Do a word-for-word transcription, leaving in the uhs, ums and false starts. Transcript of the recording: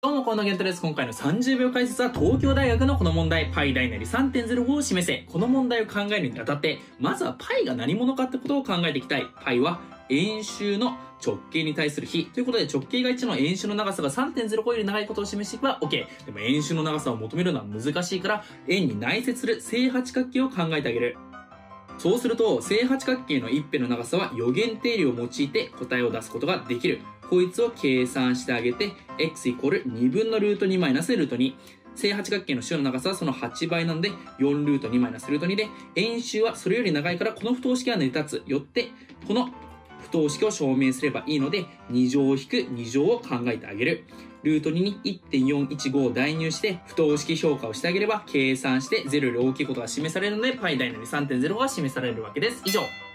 どうも、このゲントです。今回のさんじゅうびょう解説は東京大学のこの問題、π 大なり さんてんゼロご を示せ。この問題を考えるにあたって、まずは π が何者かってことを考えていきたい。π は円周の直径に対する比。ということで、直径がいちの円周の長さが さんてんゼロご より長いことを示していけば OK。でも円周の長さを求めるのは難しいから、円に内接する正八角形を考えてあげる。そうすると、正八角形の一辺の長さは余弦定理を用いて答えを出すことができる。こいつを計算してあげて、x イコールにぶんのルートにマイナスルートに。正八角形の周の長さはそのはちばいなので、よんルートにマイナスルートにで、円周はそれより長いからこの不等式は成り立つ。よって、この不等式を証明すればいいので、に乗引くに乗を考えてあげる。ルートにに いってんよんいちご を代入して、不等式評価をしてあげれば、計算してゼロより大きいことが示されるので、π 大なり さんてんゼロ が示されるわけです。以上。